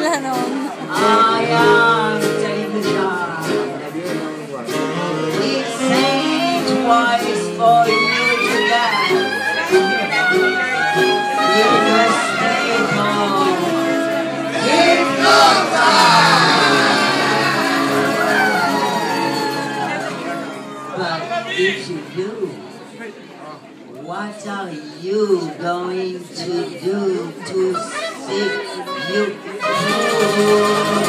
sila noon. I am telling you, it ain't twice for you to dance. You must stay home. It's no time. But if you do, what are you going to do to save you?